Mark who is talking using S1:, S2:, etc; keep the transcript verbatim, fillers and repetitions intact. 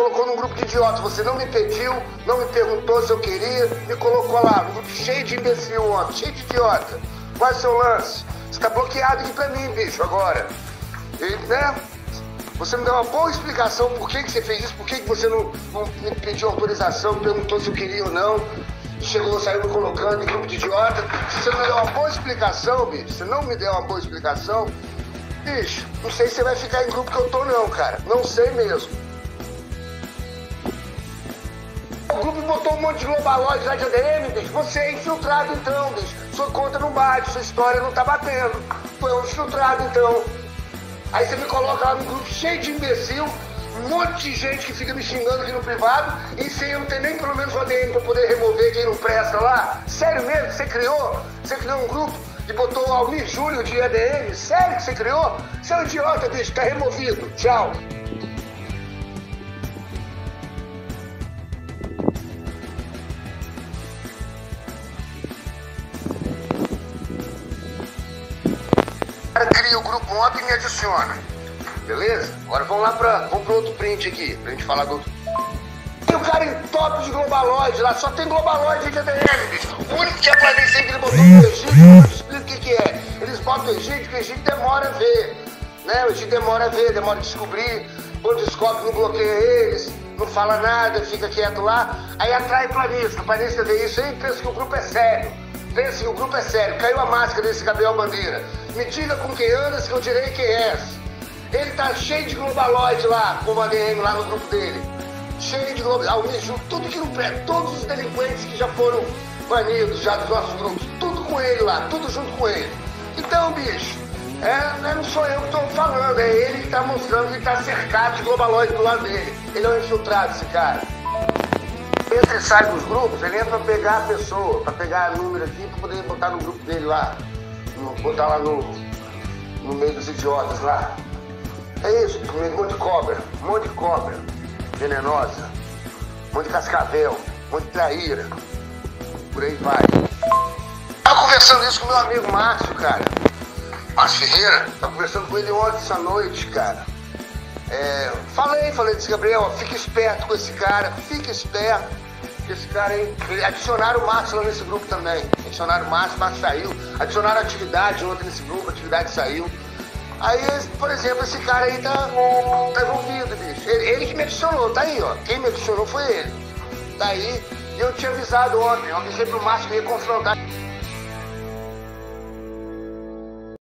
S1: colocou num grupo de idiotas. Você não me pediu, não me perguntou se eu queria, me colocou lá, um grupo cheio de imbecil ontem, cheio de idiota. Qual é o seu lance? Você tá bloqueado aqui pra mim, bicho, agora. E, né? Você me deu uma boa explicação por que, que você fez isso, por que, que você não, não me pediu autorização, perguntou se eu queria ou não. Chegou, saiu me colocando em grupo de idiota. Se você não me deu uma boa explicação, bicho, você não me deu uma boa explicação, bicho, não sei se você vai ficar em grupo que eu tô não, cara. Não sei mesmo. O grupo botou um monte de globalóide lá de A D M, bicho. Você é infiltrado então, bicho. Sua conta não bate, sua história não tá batendo. Tu é um infiltrado então. Aí você me coloca lá num grupo cheio de imbecil, um monte de gente que fica me xingando aqui no privado, e sem eu não ter nem pelo menos o A D M pra poder remover quem não presta lá. Sério mesmo? Você criou? Você criou um grupo e botou o Almir Júlio de A D M? Sério que você criou? Você é um idiota, bicho. Tá removido. Tchau. Cria o grupo ontem e me adiciona. Beleza? Agora vamos lá pra, vamos pro outro print aqui, pra gente falar do outro. Tem o cara em top de globalóide lá, só tem globalóide de A D M, bicho. O único que apareceu que ele botou no Egito, eu te explico o que que é. Eles botam o Egito, porque o Egito demora a ver. Né? O Egito demora a ver, demora a descobrir. Quando descobre, não bloqueia eles, não fala nada, fica quieto lá. Aí atrai planista. O planista vê isso aí e pensa que o grupo é sério. Pensa que o grupo é sério. Caiu a máscara desse Gabriel Bandeira. Me diga com quem andas que eu direi quem és. Ele tá cheio de globaloide lá, como A D M lá no grupo dele. Cheio de globaloide, tudo que não presta. Todos os delinquentes que já foram banidos já dos nossos grupos. Tudo com ele lá, tudo junto com ele. Então, bicho, é, não sou eu que tô falando. É ele que tá mostrando que ele tá cercado de globaloide do lado dele. Ele é um infiltrado, esse cara. Entra e sai dos grupos, ele entra pra pegar a pessoa, pra pegar o número aqui, pra poder botar no grupo dele lá. Botar lá no, no meio dos idiotas lá. É isso, um monte de cobra, um monte de cobra venenosa, um monte de cascavel, um monte de traíra. Por aí vai. Tava conversando isso com meu amigo Márcio, cara. Márcio Ferreira, tava conversando com ele ontem, essa noite, cara. É, falei, falei desse Gabriel, ó, fica esperto com esse cara, fica esperto. Esse cara aí, adicionaram o Márcio lá nesse grupo também. Adicionaram o Márcio, o Márcio saiu. Adicionaram a atividade ontem nesse grupo, a atividade saiu. Aí, por exemplo, esse cara aí tá, tá envolvido, bicho. Ele, ele que me adicionou, tá aí, ó. Quem me adicionou foi ele. Tá aí. E eu tinha avisado ontem, eu avisei pro Márcio que ia confrontar.